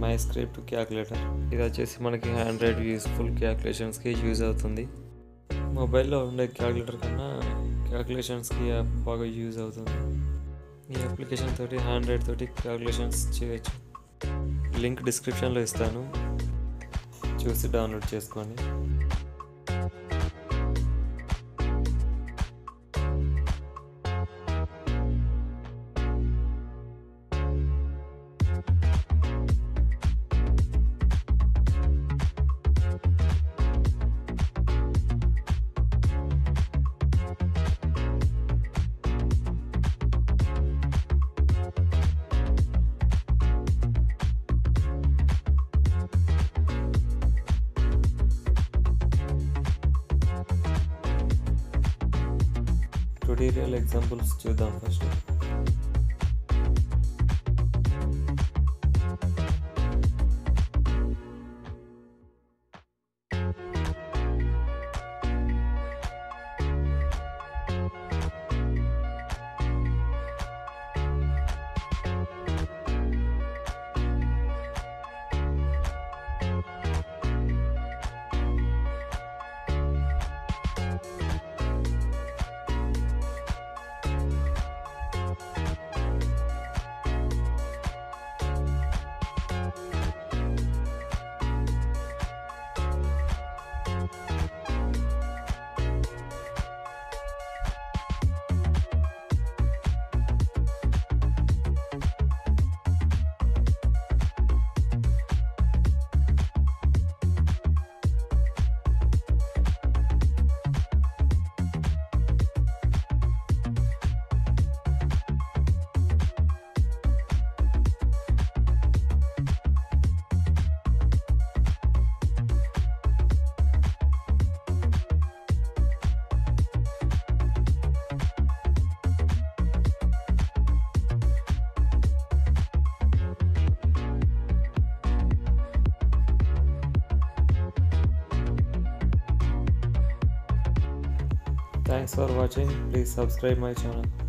My script calculator. ఇది వచ్చేసి మనకి హ్యాండ్ రైట్ యూస్ఫుల్ క్యాలిక్యులేషన్స్కి యూజ్ అవుతుంది. మొబైల్లో ఉండే క్యాలిక్యులేటర్ కన్నా క్యాలిక్యులేషన్స్కి యాప్ బాగా యూజ్ అవుతుంది. ఈ అప్లికేషన్ తోటి హ్యాండ్ రైట్ తోటి క్యాలిక్యులేషన్స్ చేయొచ్చు. లింక్ డిస్క్రిప్షన్లో ఇస్తాను, చూసి డౌన్లోడ్ చేసుకోండి. ట్యుటోరియల్ ఎగ్జాంపుల్స్ చూద్దాం first. Thanks for watching. Please subscribe my channel.